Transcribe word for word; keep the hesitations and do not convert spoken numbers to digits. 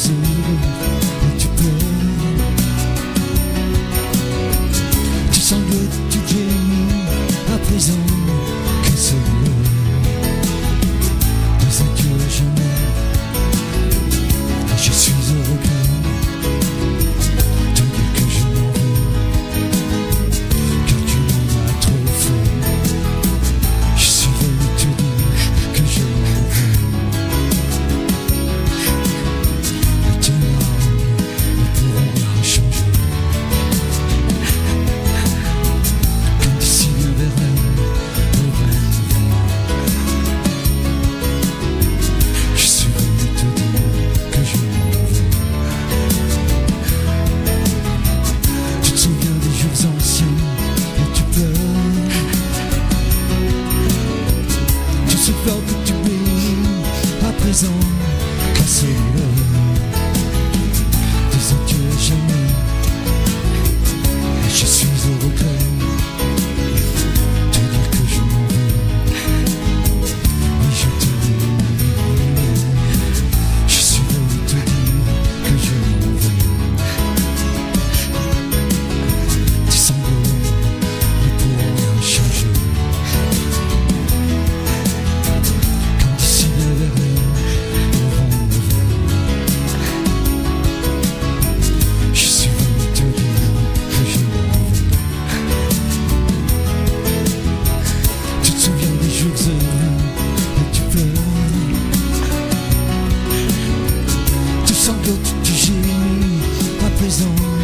heureux et tu pleures. Tu sanglotes, tu gémis, à présent que c'est l'heure des adieux à jamais. Et je suis au regret de dire que je m'en vais, car tu m'en as trop fait. Je suis venu te dire que je m'en vais. Et tes larmes ne pourront rien changer. Comme d'ici bien vers elle, au rêve. Je suis venu te dire que je m'en vais. Tu te souviens des jours anciens et tu pleures. Tu souffles que tu bénis à présent, car c'est l'heure des adieux à jamais. Et je suis au regret de dire que je m'en vais. Oui, je te dis, je suis venu te dire que je m'en vais. Tes sanglots ne pourront rien changer. Comme d'ici bien vers elle, au vent mauvais. Je suis venu te dire que je m'en vais. Tu te souviens des jours heureux et tu pleures. Tu sanglotes, tu gémis, à présent